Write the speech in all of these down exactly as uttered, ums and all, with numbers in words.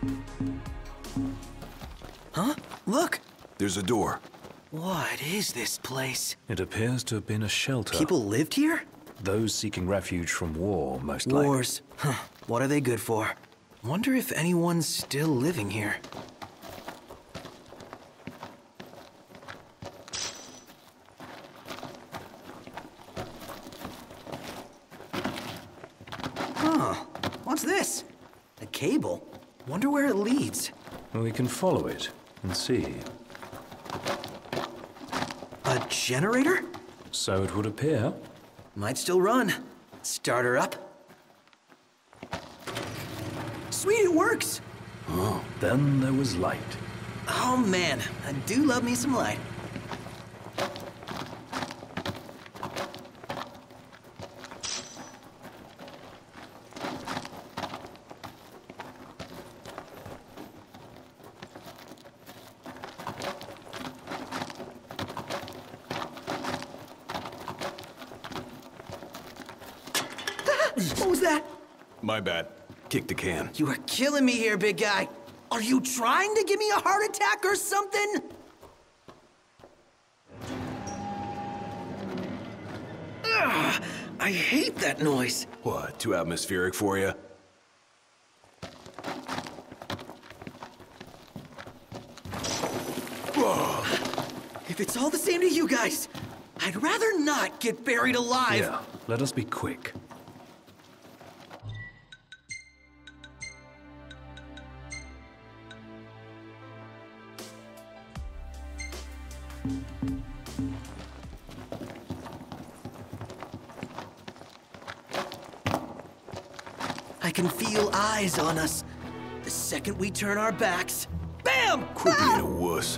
Huh? Look! There's a door. What is this place? It appears to have been a shelter. People lived here? Those seeking refuge from war, most likely. Wars. Huh. What are they good for? Wonder if anyone's still living here. Huh. What's this? A cable? Wonder where it leads. We can follow it and see. A generator? So it would appear. Might still run. Start her up. Sweet, it works! Oh, then there was light. Oh man, I do love me some light. What was that? My bad. Kick the can. You are killing me here, big guy. Are you trying to give me a heart attack or something? Ugh, I hate that noise. What, too atmospheric for you? If it's all the same to you guys, I'd rather not get buried alive. Yeah, let us be quick. I can feel eyes on us. The second we turn our backs, bam! Quit Ah! being a wuss.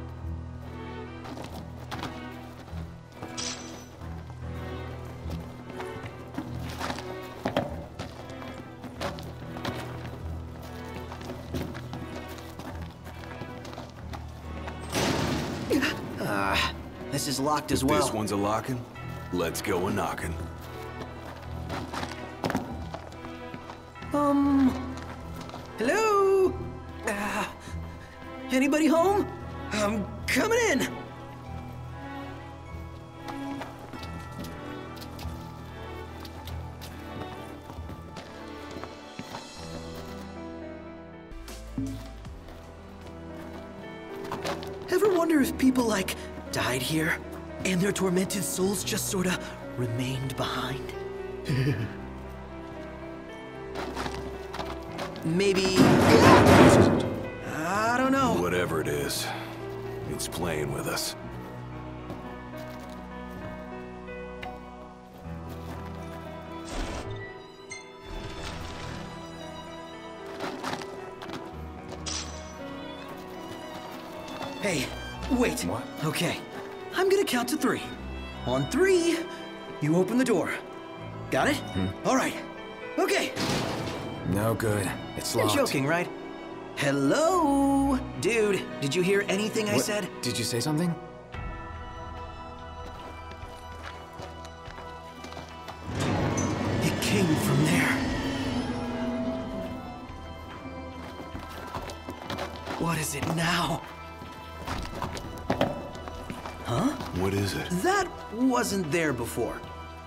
Ah, this is locked as If well. this one's a locking, let's go a knocking. Um, hello? Uh, anybody home? I'm coming in. Ever wonder if people, like, died here, and their tormented souls just sorta remained behind? Maybe... I don't know. Whatever it is, it's playing with us. Hey, wait. What? Okay, I'm gonna count to three. On three, you open the door. Got it? Hmm. All right. Okay. No good. It's You're locked. joking, right? Hello? Dude, did you hear anything I What? said? Did you say something? It came from there. What is it now? Huh? What is it? That wasn't there before.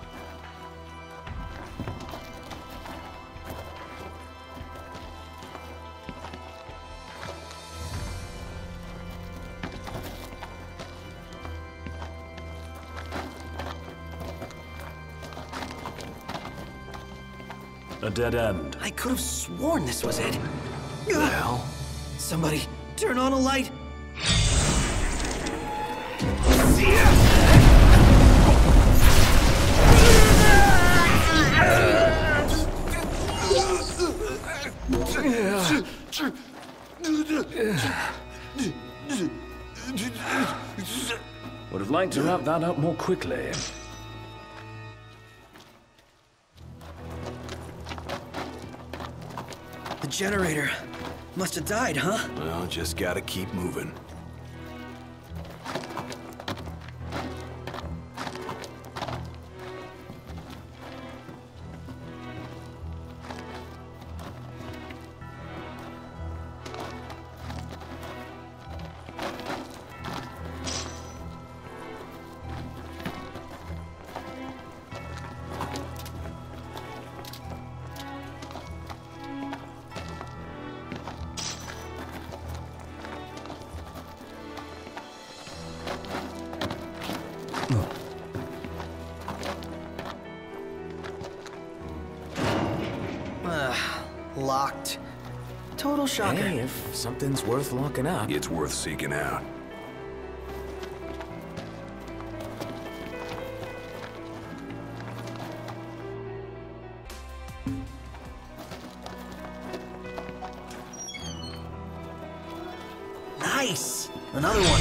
A dead end. I could have sworn this was it. The hell? Somebody, turn on a light. Would have liked to wrap that up more quickly. The generator must have died, huh? Well, just gotta keep moving. locked. Total shocker. Hey, if something's worth locking up. It's worth seeking out. Nice! Another one.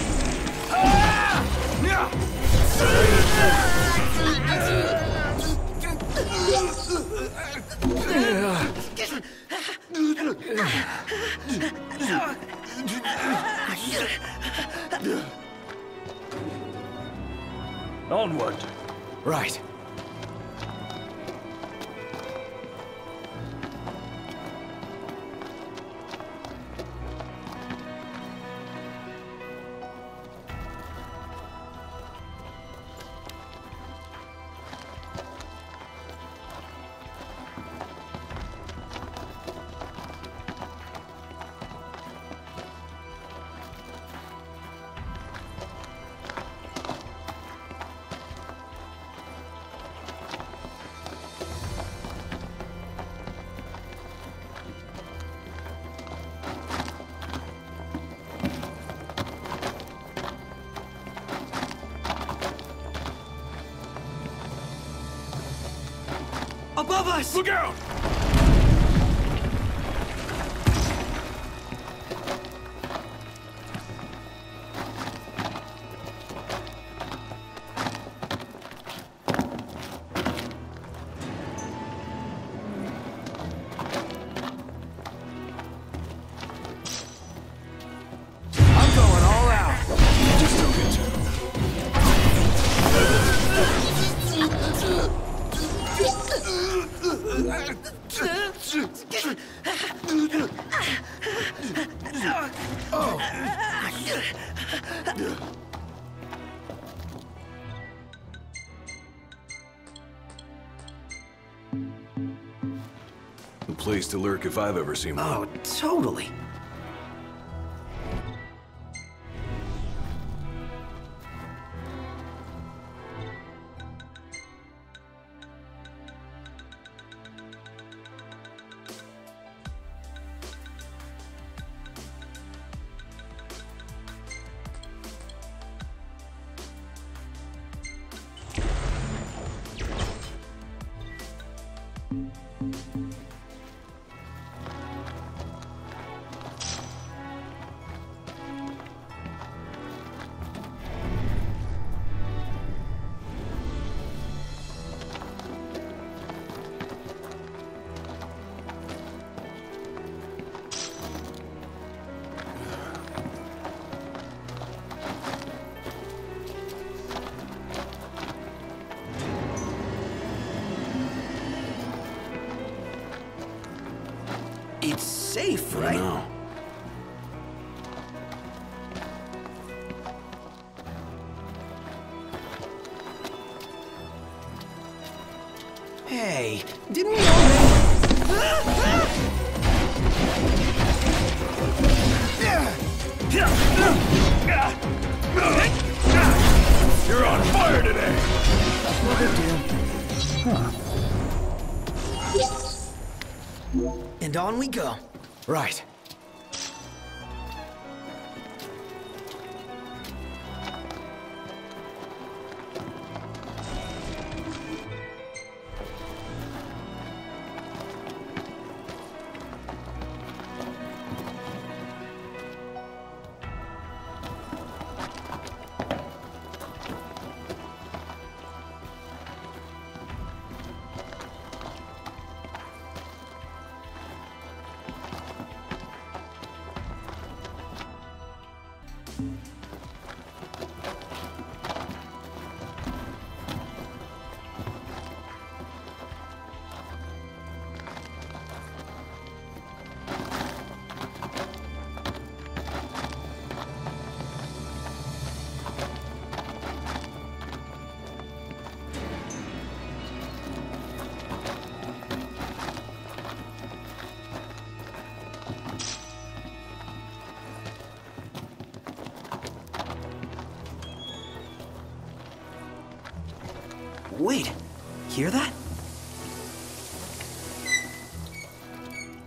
Onward. Right. Above us! Look out! I'm going all out. Just don't get too. A place to lurk if I've ever seen one. Oh, totally. It's safe, I right? know. Hey, didn't we already... You're on fire today! No big deal. And on we go. Right. Wait, hear that?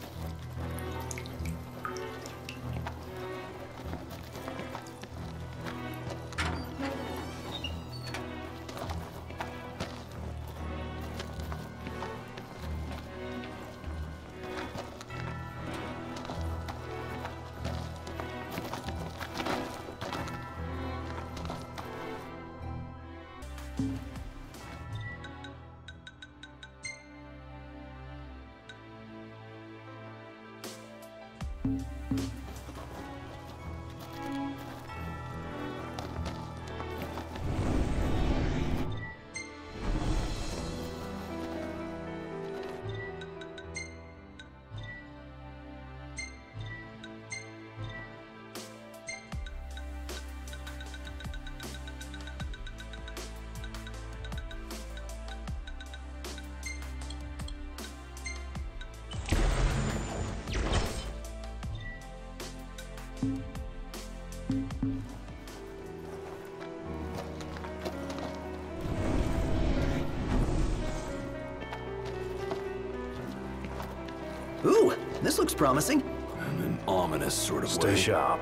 Ooh, this looks promising. In an ominous sort of Stay way. sharp.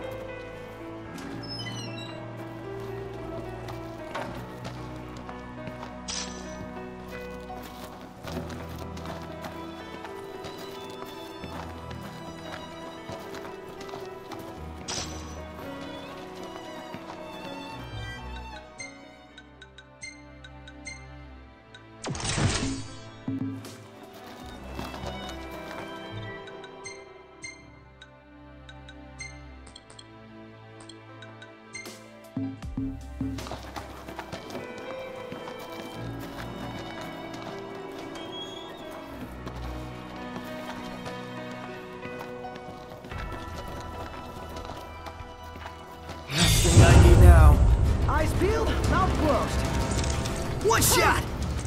Eyes peeled, mouth closed. One shot!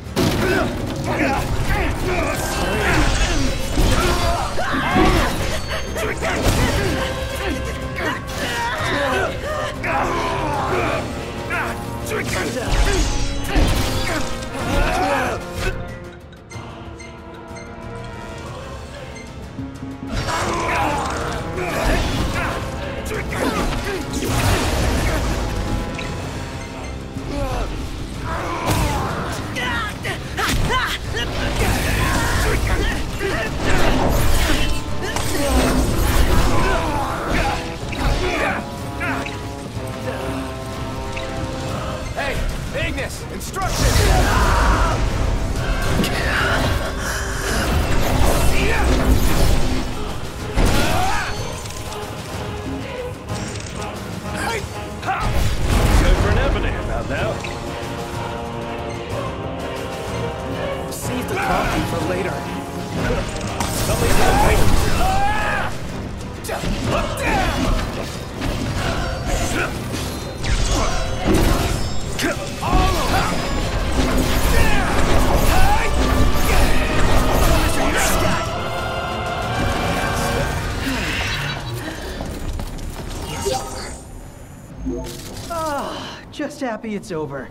Hey, Ignis! Instructions! Go for an ebony about now. Save the coffee for later. Ah, just happy it's over.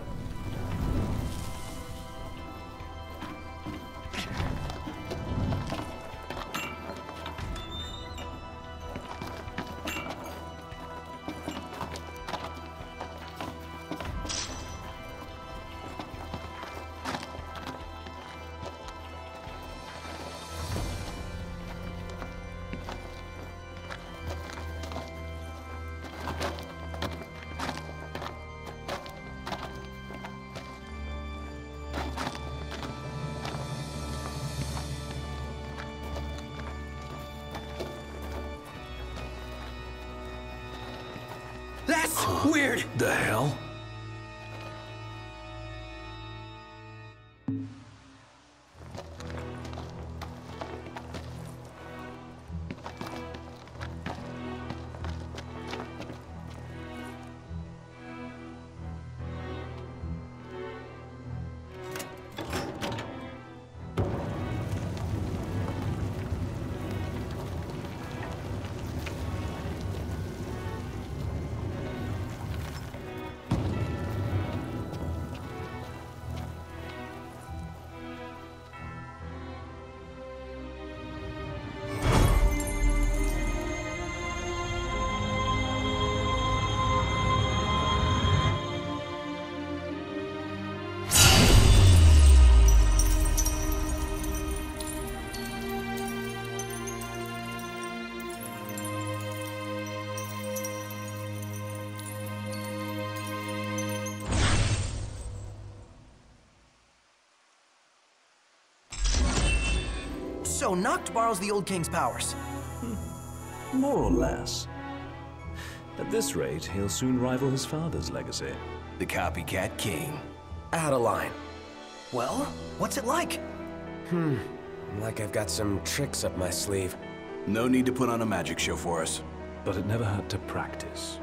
That's weird. The hell? So Noct borrows the old king's powers. More or less. At this rate, he'll soon rival his father's legacy. The copycat king. Adeline. Well, what's it like? Hmm. Like I've got some tricks up my sleeve. No need to put on a magic show for us. But it never hurt to practice.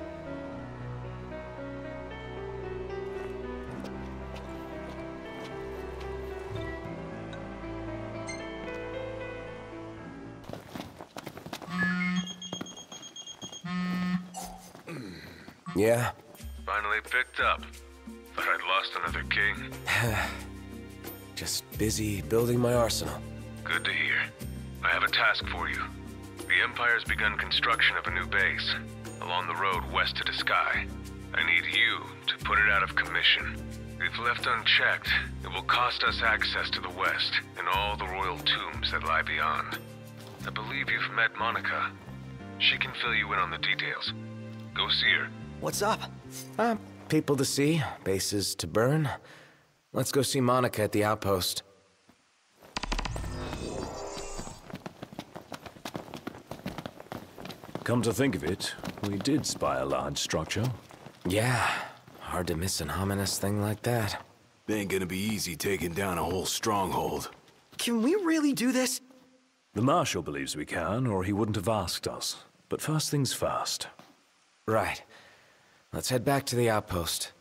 Yeah? Finally picked up. Thought I'd lost another king. Just busy building my arsenal. Good to hear. I have a task for you. The Empire's begun construction of a new base, along the road west to the sky. I need you to put it out of commission. If left unchecked, it will cost us access to the west and all the royal tombs that lie beyond. I believe you've met Monica. She can fill you in on the details. Go see her. What's up? Uh, people to see, bases to burn. Let's go see Monica at the outpost. Come to think of it, we did spy a large structure. Yeah, hard to miss an ominous thing like that. It ain't gonna be easy taking down a whole stronghold. Can we really do this? The Marshal believes we can, or he wouldn't have asked us. But first things first. Right. Let's head back to the outpost.